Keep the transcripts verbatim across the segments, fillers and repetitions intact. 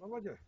Володя,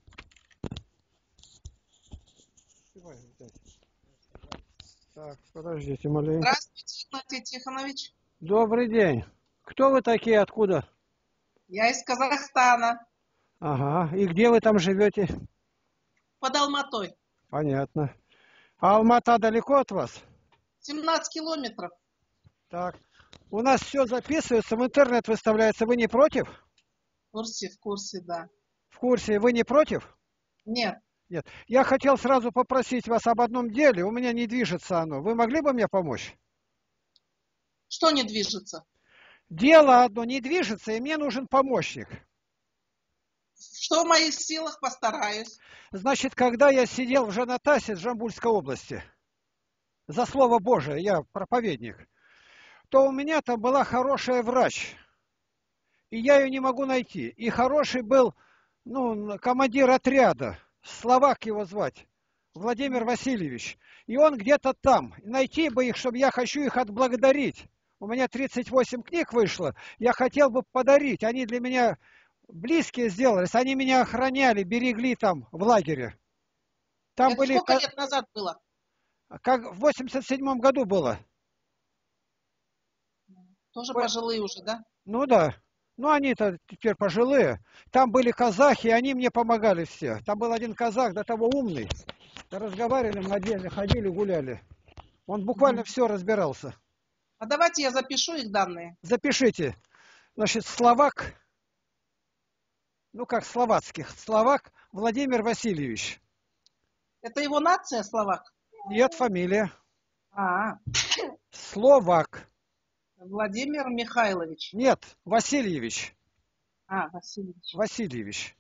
давай здесь. Так, подождите маленько. Здравствуйте, Игнатий Тихонович. Добрый день. Кто вы такие, откуда? Я из Казахстана, Ага. И где вы там живете? под Алматой. Понятно. А Алмата далеко от вас? семнадцать километров. Так. У нас все записывается, в интернет выставляется. Вы не против? В курсе, в курсе, да. В курсе. Вы не против? Нет, Нет. Я хотел сразу попросить вас об одном деле. У меня не движется оно. Вы могли бы мне помочь? что не движется? Дело одно не движется, и мне нужен помощник. Что в моих силах, постараюсь. Значит, когда я сидел в Жанатасе, Жамбульской области, за слово Божие, я проповедник, то у меня там была хорошая врач, и я ее не могу найти. И хороший был, ну, командир отряда, словак его звать, Владимир Васильевич. И он где-то там. Найти бы их, чтобы я хочу их отблагодарить. У меня тридцать восемь книг вышло, я хотел бы подарить. Они для меня близкие сделались, они меня охраняли, берегли там в лагере. Там Это были, сколько лет назад было? как в восемьдесят седьмом году было. Тоже пожилые уже, да? Ну да. Ну они-то теперь пожилые. Там были казахи, они мне помогали все. Там был один казах, до того умный. Разговаривали, мы отдельно ходили, гуляли. Он буквально Мгм. все разбирался. А давайте я запишу их данные. Запишите. Значит, словак, ну как словацких, словак Владимир Васильевич. Это его нация, словак? Нет, фамилия. А, Словак. Владимир Михайлович. Нет, Васильевич. А, Васильевич. Васильевич.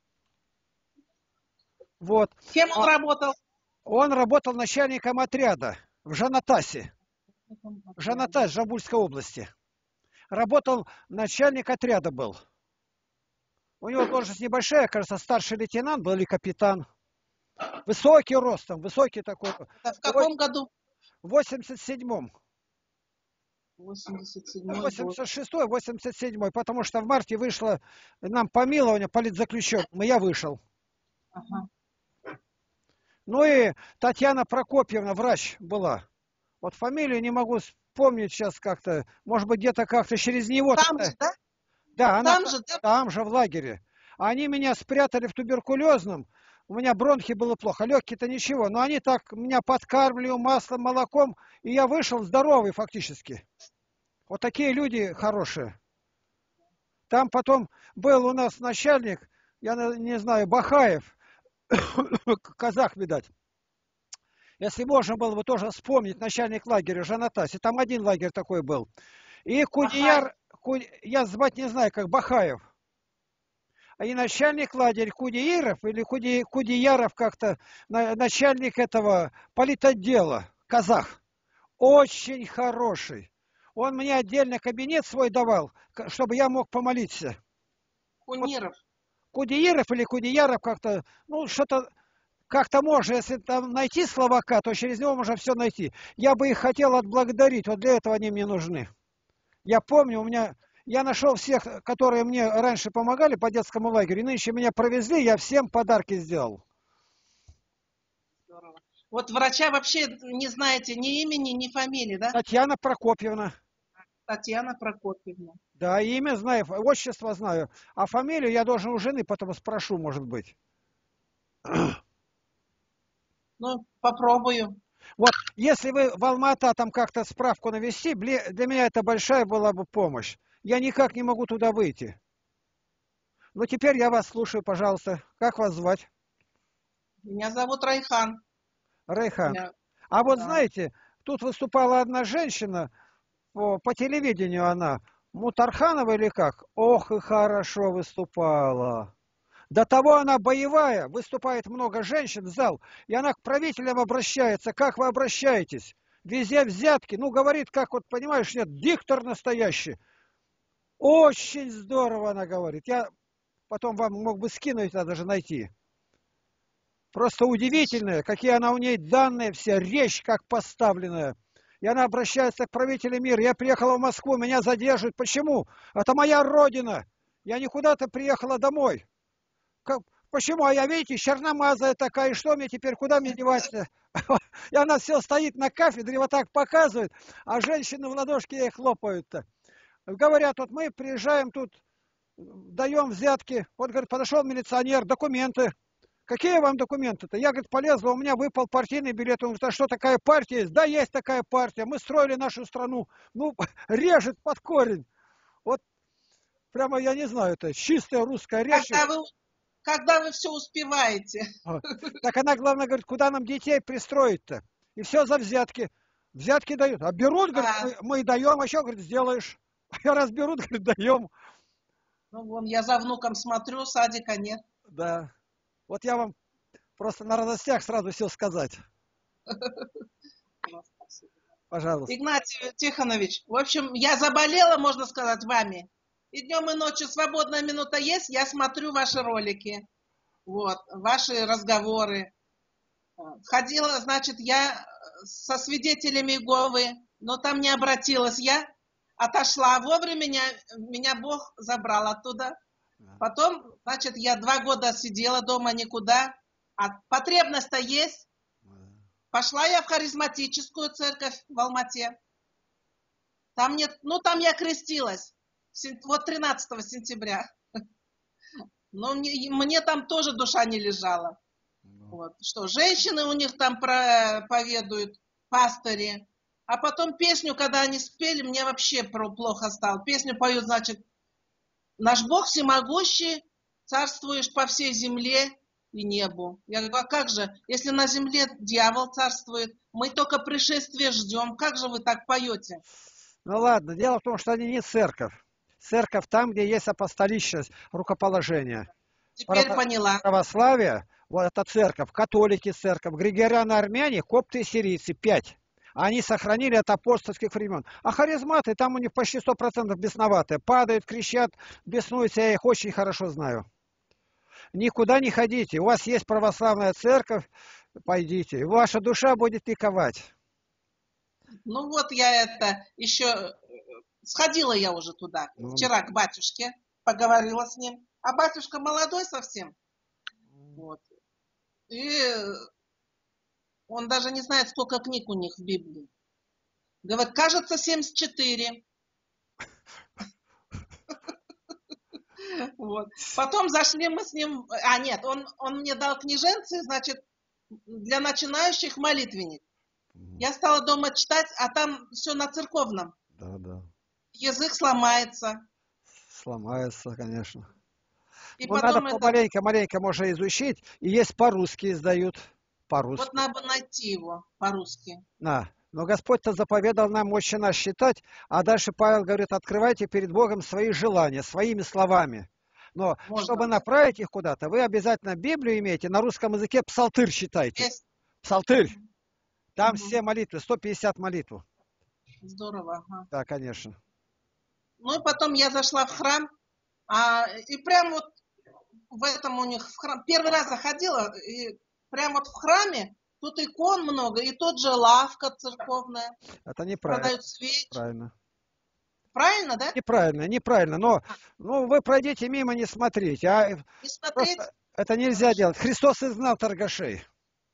Вот. Кем он А работал? он работал начальником отряда в Жанатасе. Жанатас, Жамбульской области. Работал, начальник отряда был. У него должность небольшая, кажется, старший лейтенант был или капитан. Высокий ростом, высокий такой. Это в каком году? В восемьдесят седьмом. восемьдесят седьмой год. восемьдесят шестой, восемьдесят седьмой, потому что в марте вышло нам помилование политзаключенным, и я вышел. Ага. Ну и Татьяна Прокопьевна, врач была. Вот фамилию не могу вспомнить сейчас как-то. Может быть, где-то как-то через него. Там же, да? Да, она Там же, да? там же в лагере. Они меня спрятали в туберкулезном. У меня бронхи было плохо, легкие-то ничего. Но они так меня подкармливали маслом, молоком, и я вышел здоровый фактически. Вот такие люди хорошие. Там потом был у нас начальник, я не знаю, Бахаев, казах, видать. Если можно было бы тоже вспомнить, начальник лагеря Жанатасе, там один лагерь такой был. И Кудияр, Куд... я звать не знаю, как Бахаев. А и начальник лагеря Кудияров, или Куди... Кудияров как-то, начальник этого политотдела, казах. Очень хороший. Он мне отдельно кабинет свой давал, чтобы я мог помолиться. Куниров. Вот Кудияров или Кудияров как-то, ну что-то, как-то можно, если там найти словака, то через него можно все найти. Я бы их хотел отблагодарить, вот для этого они мне нужны. Я помню, у меня, я нашел всех, которые мне раньше помогали по детскому лагерю, нынче меня провезли, я всем подарки сделал. Здорово. Вот врача вообще не знаете ни имени, ни фамилии, да? Татьяна Прокопьевна. Татьяна Прокопьевна. Да, имя знаю, отчество знаю, а фамилию я должен у жены, потом спрошу, может быть. Ну, попробую. Вот, если вы в Алма-Ата там как-то справку навести, для меня это большая была бы помощь. Я никак не могу туда выйти. Ну, теперь я вас слушаю, пожалуйста. Как вас звать? Меня зовут Райхан. Райхан. Я... А вот да. знаете, тут выступала одна женщина, по, по телевидению она, Мутарханова или как? Ох, и хорошо выступала. До того она боевая, выступает много женщин в зал, и она к правителям обращается. Как вы обращаетесь? Везде взятки. Ну, говорит, как вот, понимаешь, нет, диктор настоящий. Очень здорово она говорит. Я потом вам мог бы скинуть, надо же найти. Просто удивительная, какие она у ней данные, вся речь как поставленная. И она обращается к правителям мира. Я приехала в Москву, меня задерживают. Почему? Это моя родина. Я не куда-то приехала домой. Как, почему? А я, видите, черномазая такая, и что мне теперь, куда мне деваться? И она все стоит на кафедре, вот так показывает, а женщины в ладошки ей хлопают-то. Говорят, вот мы приезжаем тут, даем взятки. Вот, говорит, подошел милиционер, документы. Какие вам документы-то? Я, говорит, полезла, у меня выпал партийный билет. Он говорит, а что, такая партия есть? Да, есть такая партия. Мы строили нашу страну. Ну, режет под корень. Вот прямо, я не знаю, это чистая русская речь. Когда вы, когда вы все успеваете. Так она, главное, говорит, куда нам детей пристроить-то? И все за взятки. Взятки дают. А берут, говорит, А, мы, мы и даем, а что, говорит, сделаешь? А раз берут, говорит, даем. ну, вон, я за внуком смотрю, садика нет. Да. Вот я вам просто на радостях сразу все сказать. Пожалуйста. Игнатий Тихонович, в общем, я заболела, можно сказать, вами. И днем, и ночью свободная минута есть, я смотрю ваши ролики, вот, ваши разговоры. Ходила, значит, я со свидетелями Иеговы, но там не обратилась я, отошла вовремя, меня, меня Бог забрал оттуда. Потом, значит, я два года сидела дома никуда, а потребность-то есть. Пошла я в харизматическую церковь в Алмате. Там нет, ну там я крестилась, вот тринадцатого сентября. Но мне, мне там тоже душа не лежала. Вот. Что, женщины у них там проповедуют, пастыри. А потом песню, когда они спели, мне вообще плохо стало. Песню поют, значит, наш Бог всемогущий, царствуешь по всей земле и небу. Я говорю, а как же, если на земле дьявол царствует, мы только пришествие ждем, как же вы так поете? Ну ладно, дело в том, что они не церковь. Церковь там, где есть апостоличность, рукоположение. Теперь Право... поняла. Православие, вот это церковь, католики церковь, григорианы, армяне, копты и сирийцы, пять. Они сохранили от апостольских времен. А харизматы, там у них почти сто процентов бесноватые. Падают, кричат, беснуются, я их очень хорошо знаю. Никуда не ходите. У вас есть православная церковь, пойдите. И ваша душа будет ликовать. Ну вот я это еще... Сходила я уже туда, Ну, вчера к батюшке, поговорила с ним. А батюшка молодой совсем. Вот. И он даже не знает, сколько книг у них в Библии. Говорит, кажется, семьдесят четыре. Вот. Потом зашли мы с ним... А, нет, он, он мне дал книженцы, значит, для начинающих молитвенник. Я стала дома читать, а там все на церковном. Да, да. Язык сломается. Сломается, конечно. И Ну, потом надо это... помаленько-маленько можно изучить. И есть по-русски издают. По-русски. Вот надо найти его по-русски. На. Но Господь-то заповедал нам «Отче наш» считать, а дальше Павел говорит, открывайте перед Богом свои желания, своими словами. Но Можно. чтобы направить их куда-то, вы обязательно Библию имеете, на русском языке псалтырь читайте. Есть. Псалтырь. Там Угу. все молитвы, сто пятьдесят молитв. Здорово. Ага. Да, конечно. Ну и потом я зашла в храм, а, и прям вот в этом у них в храм, первый раз заходила, и прям вот в храме тут икон много, и тут же лавка церковная. Это неправильно. Продают свечи. Правильно. Правильно, да? Неправильно, неправильно. Но ну, вы пройдите мимо, не смотрите. А Не смотреть. это нельзя Хорошо. делать. Христос изгнал торгашей.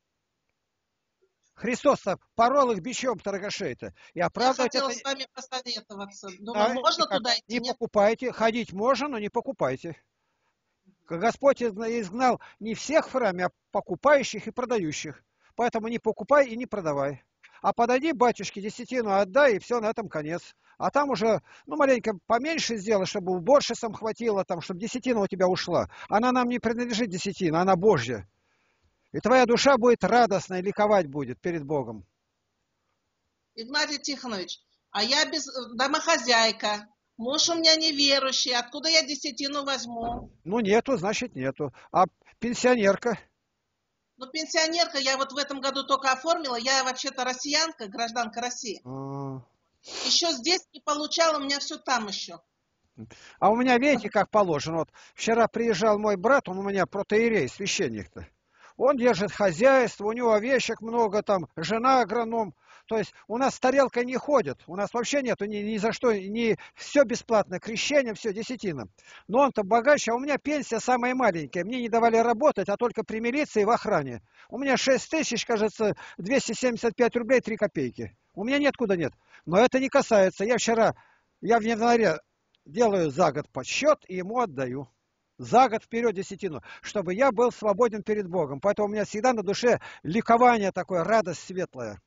Христос порол их бичом торгашей-то. И оправдывать Я хотела это... с вами посоветоваться. Думаю, Да, можно никак. туда идти? Не Нет? покупайте. Ходить можно, но не покупайте. Господь изгнал не всех в храме, а покупающих и продающих. Поэтому не покупай и не продавай. А подойди, батюшке, десятину отдай, и все, на этом конец. А там уже, ну, маленько поменьше сделай, чтобы уборщицам хватило, там, чтобы десятина у тебя ушла. Она нам не принадлежит, десятина, она Божья. И твоя душа будет радостной, ликовать будет перед Богом. Игнатий Тихонович, а я без домохозяйка. Муж у меня неверующий. Откуда я десятину возьму? Ну, нету, значит, нету. А пенсионерка? Ну, пенсионерка, я вот в этом году только оформила. Я вообще-то россиянка, гражданка России. А, Еще здесь не получала, у меня все там еще. а у меня, видите, как положено. Вот вчера приезжал мой брат, он у меня протоиерей, священник-то. Он держит хозяйство, у него овечек много, там, жена агроном. То есть у нас с тарелкой не ходят, у нас вообще нету ни, ни за что, ни все бесплатно, крещение, все, десятина. Но он-то богаче, а у меня пенсия самая маленькая. Мне не давали работать, а только при милиции и в охране. У меня шесть тысяч, кажется, двести семьдесят пять рублей три копейки. У меня нет куда нет. Но это не касается. Я вчера, я в январе делаю за год подсчет и ему отдаю. За год вперед десятину, чтобы я был свободен перед Богом. Поэтому у меня всегда на душе ликование такое, радость светлая.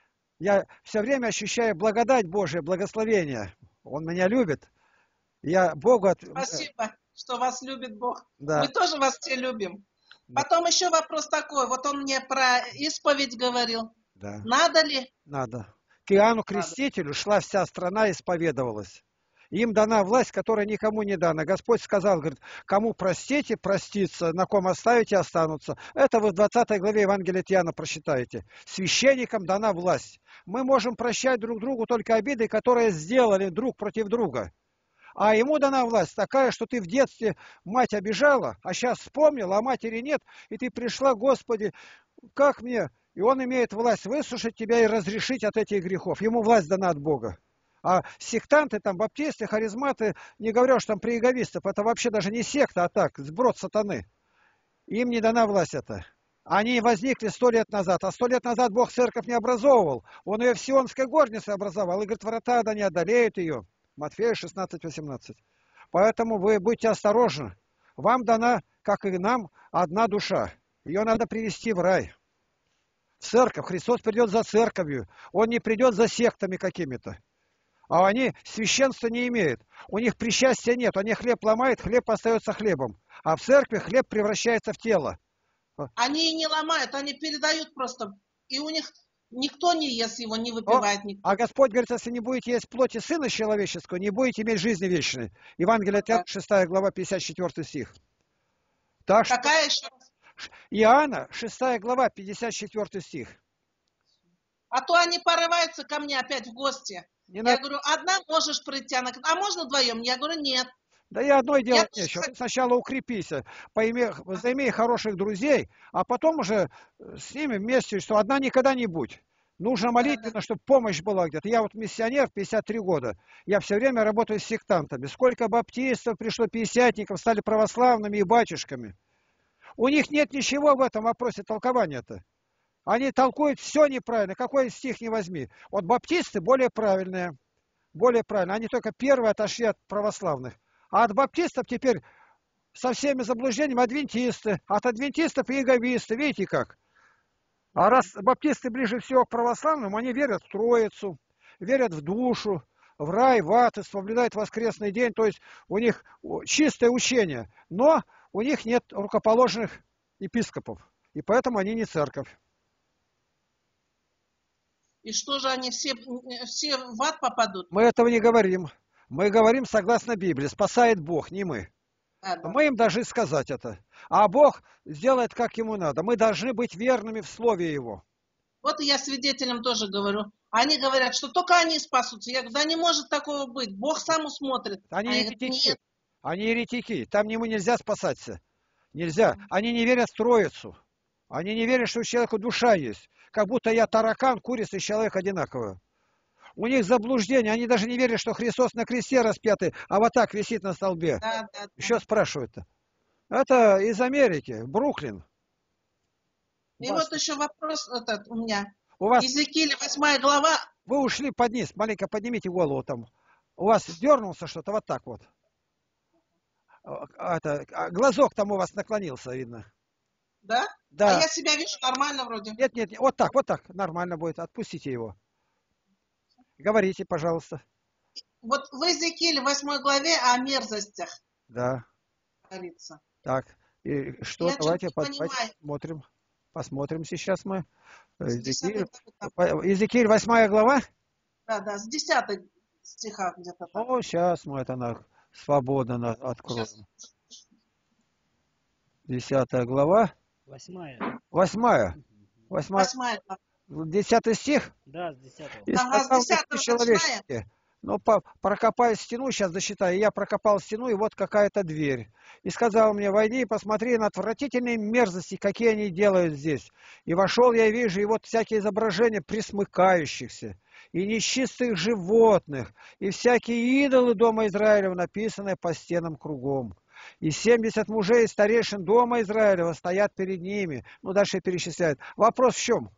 Я все время ощущаю благодать Божия, благословение. Он меня любит. Я Богу... От... Спасибо, что вас любит Бог. Да. Мы тоже вас все любим. Да. Потом еще вопрос такой. Вот он мне про исповедь говорил. Да. Надо ли? Надо. К Иоанну Крестителю Надо. Шла вся страна и исповедовалась. Им дана власть, которая никому не дана. Господь сказал, говорит, кому простите, простится, на ком оставите, останутся. Это вы в двадцатой главе Евангелия от Иоанна прочитаете. Священникам дана власть. Мы можем прощать друг другу только обиды, которые сделали друг против друга. А ему дана власть такая, что ты в детстве мать обижала, а сейчас вспомнила, а матери нет, и ты пришла, Господи, как мне? И он имеет власть высушить тебя и разрешить от этих грехов. Ему власть дана от Бога. А сектанты, там, баптисты, харизматы, не говорю, что там приеговистов, это вообще даже не секта, а так, сброд сатаны. Им не дана власть это. Они возникли сто лет назад, а сто лет назад Бог церковь не образовывал. Он ее в Сионской горнице образовал, и говорит, врата да не одолеют ее. Матфея шестнадцать восемнадцать. Поэтому вы будьте осторожны. Вам дана, как и нам, одна душа. Ее надо привести в рай. В церковь. Христос придет за церковью. Он не придет за сектами какими-то. А они священства не имеют. У них причастия нет. Они хлеб ломают, хлеб остается хлебом. А в церкви хлеб превращается в тело. Они не ломают, они передают просто. И у них никто не ест его, не выпивает никто. А Господь говорит, если не будете есть плоти Сына Человеческого, не будете иметь жизни вечной. Евангелие от Иоанна, шестая глава, пятьдесят четвёртый стих. Так что... Какая еще? Иоанна, шестая глава, пятьдесят четвёртый стих. А то они порываются ко мне опять в гости. Не я надо... говорю, одна можешь прийти, она говорит, а можно вдвоем? Я говорю, нет. Да и одной делать я... нечего. Сначала укрепись, пойми, займи хороших друзей, а потом уже с ними вместе, что одна никогда не будь. Нужно молитвенно, да, да. чтобы помощь была где-то. Я вот миссионер, пятьдесят три года. Я все время работаю с сектантами. Сколько баптистов пришло, пятидесятников, стали православными и батюшками. У них нет ничего в этом вопросе толкования-то. Они толкуют все неправильно. Какой стих не возьми. Вот баптисты более правильные. Более правильные. Они только первые отошли от православных. А от баптистов теперь со всеми заблуждениями адвентисты. От адвентистов иеговисты. Видите как? А раз баптисты ближе всего к православным, они верят в Троицу, верят в душу, в рай, в ад, соблюдают воскресный день. То есть у них чистое учение. Но у них нет рукоположенных епископов. И поэтому они не церковь. И что же они все, все в ад попадут? Мы этого не говорим. Мы говорим согласно Библии. Спасает Бог, не мы. А, да. Мы им должны сказать это. А Бог сделает, как ему надо. Мы должны быть верными в слове Его. Вот и я свидетелям тоже говорю. Они говорят, что только они спасутся. Я говорю, да не может такого быть. Бог сам усмотрит. Они еретики. Они еретики. Там ему нельзя спасаться. Нельзя. Они не верят в Троицу. Они не верят, что у человека душа есть. Как будто я таракан, курица и человек одинаковые. У них заблуждение. Они даже не верят, что Христос на кресте распятый, а вот так висит на столбе. Да, да, да. Еще спрашивают-то. Это из Америки, Бруклин. И вот еще вопрос этот у меня. У вас... Иезекииль, восьмая глава. Вы ушли под низ. Маленько поднимите голову там. У вас дернулся что-то вот так вот. Это, глазок там у вас наклонился, видно. Да? Да. А я себя вижу нормально вроде. Нет, нет, нет, вот так, вот так, нормально будет. Отпустите его. Говорите, пожалуйста. Вот в Иезекииле восьмой главе о мерзостях. Да. Говорится. Так, и что, я давайте посмотрим. Посмотрим сейчас мы. Иезекииль, Иезекииль восьмая глава? Да, да, с десятого стиха где-то там. Ну, сейчас мы это на, свободно откроем. Десятая глава. Восьмая. Восьмая. Восьмая. Восьмая. Десятый стих? Да, с десятого. И ага, сказал с десятого человеческие, Ну, по, прокопай стену, сейчас засчитаю. Я прокопал стену, и вот какая-то дверь. И сказал мне, войди и посмотри на отвратительные мерзости, какие они делают здесь. И вошел я и вижу, и вот всякие изображения пресмыкающихся, и нечистых животных, и всякие идолы дома Израилева, написанные по стенам кругом. И семьдесят мужей и старейшин дома Израилева стоят перед ними. Ну, дальше перечисляют. Вопрос в чем?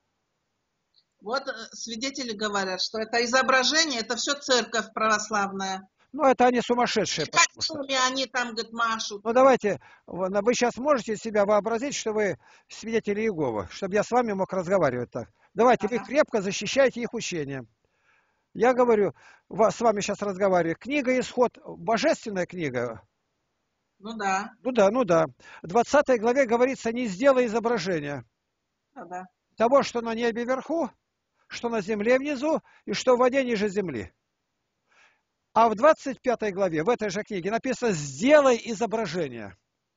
Вот э, свидетели говорят, что это изображение, это все церковь православная. Ну, это они сумасшедшие, И потому что... кольцами они там, говорит, машут. Ну, давайте, вы вы сейчас можете себя вообразить, что вы свидетели Иеговы, чтобы я с вами мог разговаривать так. Давайте, вы Ага. крепко защищаете их учение. Я говорю, вас, с вами сейчас разговариваю. Книга «Исход», божественная книга. Ну да, Ну да, ну да. В двадцатой главе говорится, не сделай изображения да, да. того, что на небе вверху, что на земле внизу и что в воде ниже земли. А в двадцать пятой главе, в этой же книге написано, сделай изображение.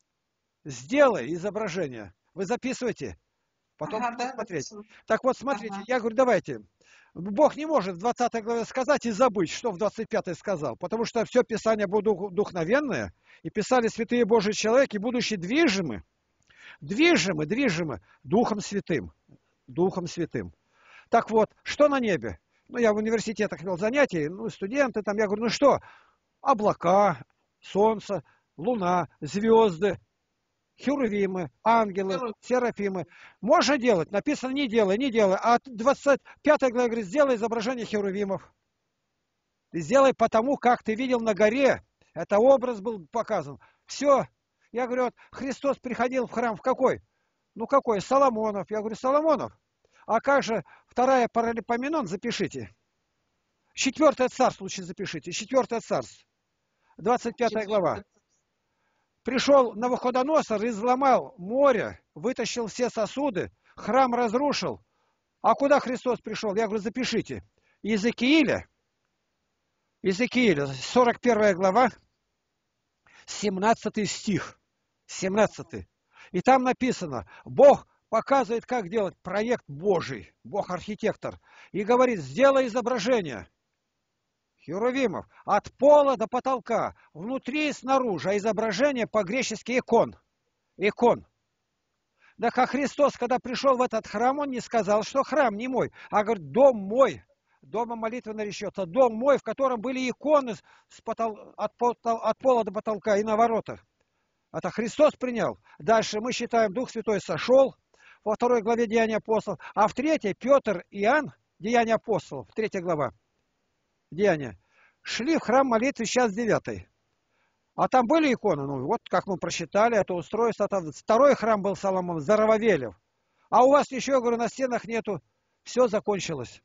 Сделай изображение. Вы записывайте, потом Ага, будете да, смотреть. записываю. Так вот, смотрите, Ага. я говорю, давайте. Бог не может в двадцатой главе сказать и забыть, что в двадцать пятой сказал, потому что все Писание было дух- вдохновенное, и писали святые Божьи человеки, будучи движимы, движимы, движимы Духом Святым. Духом Святым. Так вот, что на небе? Ну, я в университетах вел занятия, ну, студенты там, я говорю, ну что, облака, солнце, луна, звезды, херувимы, ангелы, Херувим. серафимы. Можно делать? Написано не делай, не делай. А двадцать пятой главе говорит, сделай изображение херувимов. Ты сделай потому, как ты видел на горе. Это образ был показан. Все. Я говорю, вот Христос приходил в храм в какой? Ну какой? Соломонов. Я говорю, Соломонов. А как же вторая Паралипоменон, запишите. Четвертое царство лучше запишите. Четвертое царство. двадцать пятая глава. Четвертый. Пришел Навуходоносор, изломал море, вытащил все сосуды, храм разрушил. А куда Христос пришел? Я говорю, запишите. Иезекииля, Иезекииля, сорок первая глава, семнадцатый стих. семнадцатый. И там написано, Бог показывает, как делать проект Божий, Бог архитектор. И говорит, сделай изображение херувимов от пола до потолка, внутри и снаружи, а изображение по-гречески икон. Икон. Да как Христос, когда пришел в этот храм, он не сказал, что храм не мой, а говорит, дом мой. Дома молитвы наречется. Дом мой, в котором были иконы с потол... от, потол... от пола до потолка и на воротах. Это Христос принял. Дальше мы считаем, Дух Святой сошел во второй главе Деяния апостолов, а в третьей Петр и Иоанн, Деяния апостолов, третья глава Деяния, шли в храм молитвы, сейчас девятый. А там были иконы, ну вот как мы просчитали, это устройство. Там второй храм был Соломон, Зарававелев. А у вас еще, я говорю, на стенах нету. Все закончилось.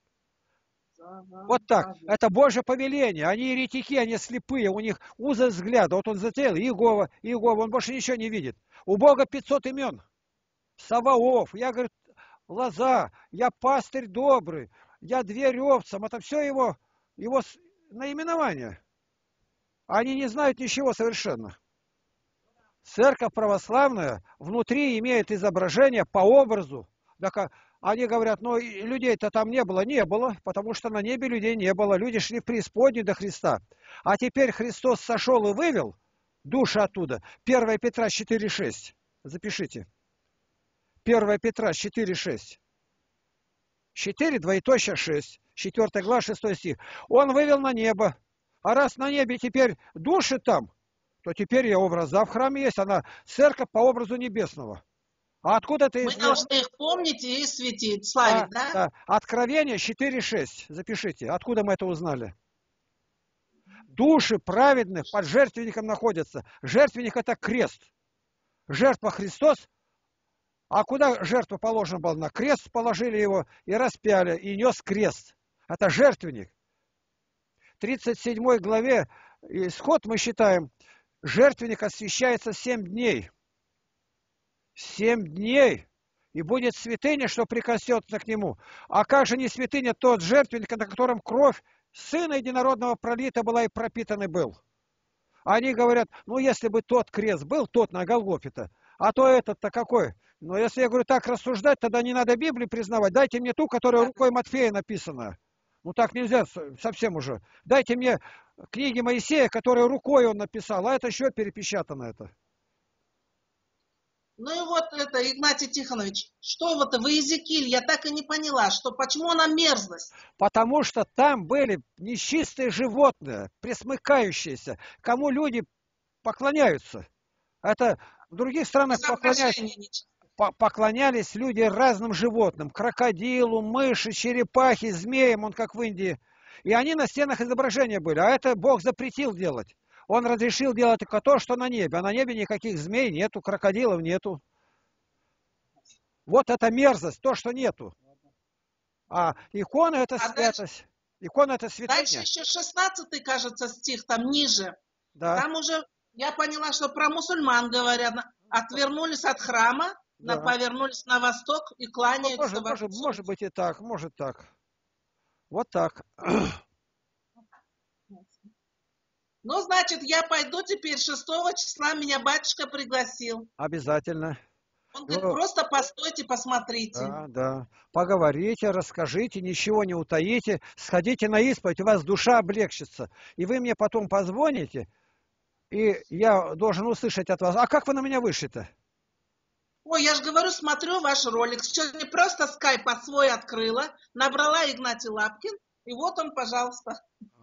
Вот так. Это Божье повеление. Они еретики, они слепые, у них узы взгляда. Вот он затеял, Иегова, Иегова, он больше ничего не видит. У Бога пятьсот имен. Саваоф, я, говорю, Лоза, я пастырь добрый, я дверь овцам. Это все его, его наименование. Они не знают ничего совершенно. Церковь православная внутри имеет изображение по образу. Так, они говорят, ну людей-то там не было. Не было, потому что на небе людей не было. Люди шли в преисподнюю до Христа. А теперь Христос сошел и вывел души оттуда. первое Петра четыре шесть. Запишите. первое Петра четыре шесть. четыре, двоеточие шесть. четвёртая глава, шестой стих. Он вывел на небо. А раз на небе теперь души там, то теперь и образа в храме есть. Она церковь по образу небесного. А откуда ты... Мы должны их помнить и светить, славить, да? да? Да. Откровение четыре шесть. Запишите. Откуда мы это узнали? Души праведных под жертвенником находятся. Жертвенник это крест. Жертва Христос. А куда жертва положена была? На крест положили его и распяли. И нес крест. Это жертвенник. В тридцать седьмой главе Исход мы считаем, жертвенник освящается семь дней. Семь дней. И будет святыня, что прикоснется к нему. А как же не святыня тот жертвенник, на котором кровь Сына Единородного пролита была и пропитанный был? Они говорят, ну если бы тот крест был, тот на Голгофе-то, а то этот-то какой? Но если я говорю так рассуждать, тогда не надо Библию признавать. Дайте мне ту, которая рукой Матфея написана. Ну так нельзя совсем уже. Дайте мне книги Моисея, которые рукой он написал, а это еще перепечатано это. Ну и вот это, Игнатий Тихонович, что вот в Иезекииле, я так и не поняла, что почему она мерзость? Потому что там были нечистые животные, пресмыкающиеся, кому люди поклоняются. Это в других странах поклоняются, поклонялись люди разным животным. Крокодилу, мыши, черепахе, змеям, он как в Индии. И они на стенах изображения были. А это Бог запретил делать. Он разрешил делать только то, что на небе. А на небе никаких змей нету, крокодилов нету. Вот это мерзость, то, что нету. А икона это а святость. Дальше, икона это святыня. Дальше еще шестнадцатый, кажется, стих, там ниже. Да. Там уже я поняла, что про мусульман говорят. Отвернулись от храма, да. Повернулись на восток и кланяются. Ну, может, может, может быть и так, может так. Вот так. Ну, значит, я пойду теперь шестого числа, меня батюшка пригласил. Обязательно. Он говорит, ну, просто постойте, посмотрите. Да, да. Поговорите, расскажите, ничего не утаите, сходите на исповедь, у вас душа облегчится. И вы мне потом позвоните, и я должен услышать от вас. А как вы на меня вышли-то? Ой, я же говорю, смотрю ваш ролик. Сегодня просто скайп свой открыла, набрала Игнатий Лапкин, и вот он, пожалуйста.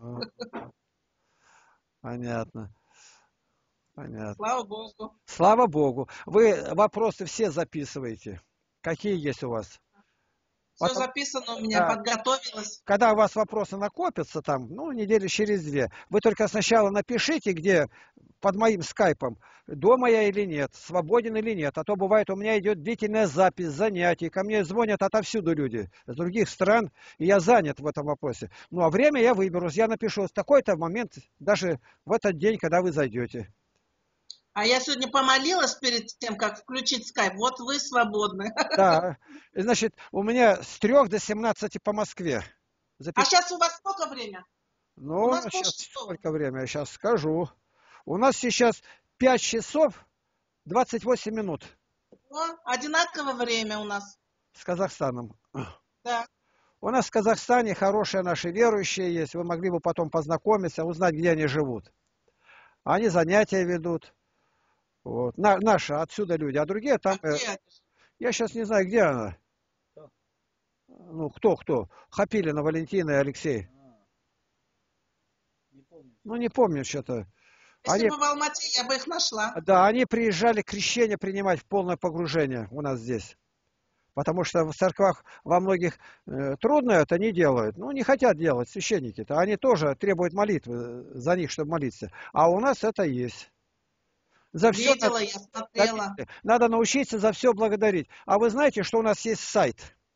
Понятно. Понятно. Слава Богу. Слава Богу. Вы вопросы все записываете. Какие есть у вас? Все Потом... записано у меня, да. Подготовилась. Когда у вас вопросы накопятся там, ну, недели через две, вы только сначала напишите, где под моим скайпом, дома я или нет, свободен или нет. А то бывает, у меня идет длительная запись занятий, ко мне звонят отовсюду люди, с других стран, и я занят в этом вопросе. Ну, а время я выберусь, я напишу в такой-то момент, даже в этот день, когда вы зайдете. А я сегодня помолилась перед тем, как включить скайп. Вот вы свободны. Да. Значит, у меня с трех до семнадцати по Москве. Запиш... А сейчас у вас сколько время? Ну, у нас сейчас сколько время, я сейчас скажу. У нас сейчас пять часов двадцать восемь минут. О, одинаковое время у нас. С Казахстаном. Да. У нас в Казахстане хорошие наши верующие есть. Вы могли бы потом познакомиться, узнать, где они живут. Они занятия ведут. Вот. На, наши отсюда люди, а другие там... А э, я сейчас не знаю, где она. Кто? Ну, кто, кто? Хапилина, Валентина и Алексей. А, не помню. Ну, не помню что-то. Если они... бы в Алмате, я бы их нашла. Да, они приезжали крещение принимать в полное погружение у нас здесь. Потому что в церквах во многих э, трудно это не делают. Ну, не хотят делать священники-то. Они тоже требуют молитвы за них, чтобы молиться. А у нас это есть. За все Видела, надо, я смотрела. Надо научиться за все благодарить. А вы знаете, что у нас есть сайт?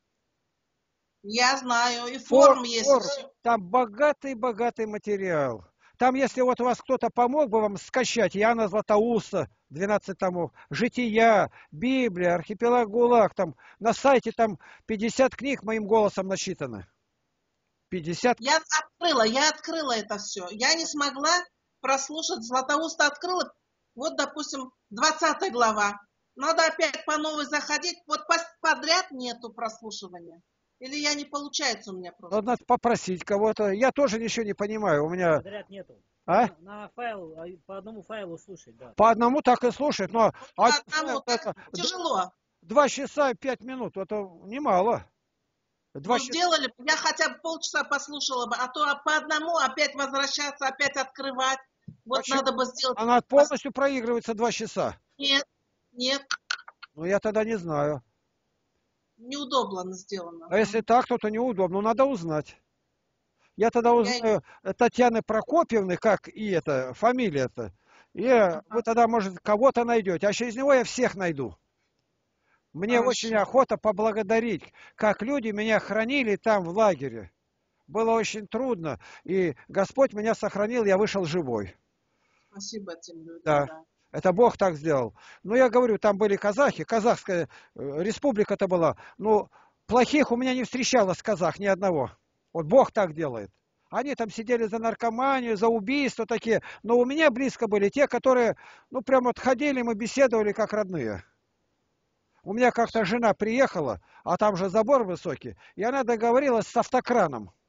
Я знаю, и форум Фор, есть. Фор, там богатый-богатый материал. Там, если вот у вас кто-то помог бы вам скачать Иоанна Златоуста, двенадцать томов, Жития, Библия, Архипелаг ГУЛАГ, там на сайте там пятьдесят книг моим голосом насчитано. пятьдесят. Я открыла, я открыла это все. Я не смогла прослушать, Златоуста открыла. Вот, допустим, двадцатая глава. Надо опять по новой заходить. Вот подряд нету прослушивания. Или я не получается у меня просто. Надо попросить кого-то. Я тоже ничего не понимаю. У меня... Подряд нету. А? На, на файл, по одному файлу слушать, да. По одному так и слушать. Но по одному так это... тяжело. Два часа и пять минут. Это немало. Два ну, часа... сделали, я хотя бы полчаса послушала бы, а то по одному опять возвращаться, опять открывать. Вот Почему? Надо бы сделать... Она полностью проигрывается два часа? Нет, нет. Ну, я тогда не знаю. Неудобно сделано. А если так, то, то неудобно. Надо узнать. Я тогда узнаю я... Татьяны Прокопьевны, как и это, фамилия-то. И ага. Вы тогда, может, кого-то найдете. А через него я всех найду. Мне Хорошо. Очень охота поблагодарить, как люди меня хранили там в лагере. Было очень трудно. И Господь меня сохранил, я вышел живой. Спасибо тебе. Да. да. Это Бог так сделал. Ну, я говорю, там были казахи, казахская республика-то была. Ну, плохих у меня не встречалось казах ни одного. Вот Бог так делает. Они там сидели за наркоманию, за убийство такие. Но у меня близко были те, которые, ну, прям вот ходили, мы беседовали как родные. У меня как-то жена приехала, а там же забор высокий, и она договорилась с автокраном.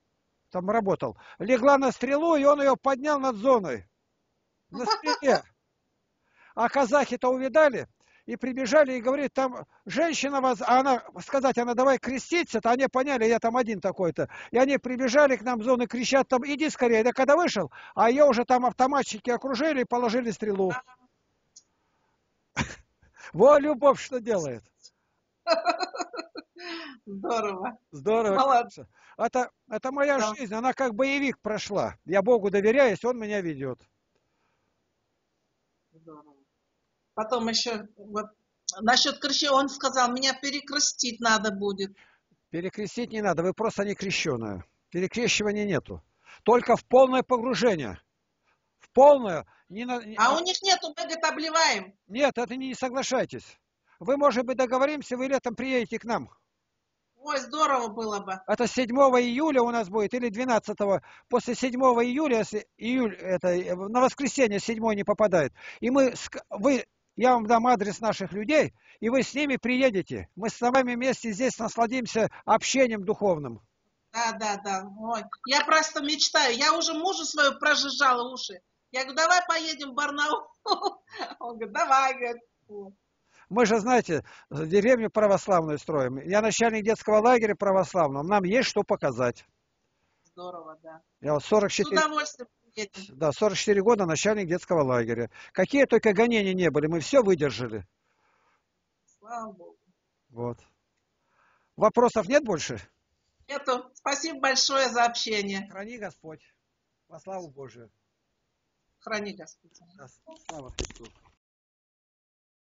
там работал, легла на стрелу, и он ее поднял над зоной. На стреле. А казахи-то увидали и прибежали и говорит, там женщина вас, а она, сказать, она давай креститься-то, они поняли, я там один такой-то. И они прибежали к нам в зону, кричат там, иди скорее. Да когда вышел, а ее уже там автоматчики окружили и положили стрелу. Во, любовь что делает. Здорово. Здорово. Молодец. Это, это моя Да. жизнь, она как боевик прошла. Я Богу доверяюсь, Он меня ведет. Здорово. Потом еще вот, насчет крещения, он сказал, меня перекрестить надо будет. Перекрестить не надо, вы просто не крещеная. Перекрещивания нету. Только в полное погружение. В полное. Не на... А у них нету, мы, говорит, обливаем. Нет, это не соглашайтесь. Вы, может быть, договоримся, вы летом приедете к нам. Ой, здорово было бы. Это седьмого июля у нас будет, или двенадцатого. После седьмого июля, если июль, это, на воскресенье седьмой не попадает. И мы, вы, я вам дам адрес наших людей, и вы с ними приедете. Мы с вами вместе здесь насладимся общением духовным. Да, да, да. Ой. Я просто мечтаю. Я уже мужу свою прожужжала уши. Я говорю, давай поедем в Барнаул. Он говорит, давай, говорит. Мы же, знаете, деревню православную строим. Я начальник детского лагеря православного. Нам есть что показать. Здорово, да. Я вот сорок четыре, С удовольствием приедем. да, сорок четыре года начальник детского лагеря. Какие только гонения не были, мы все выдержали. Слава Богу. Вот. Вопросов нет больше? Нету. Спасибо большое за общение. Храни Господь. Во славу Божию. Храни Господь. Да, слава Христу.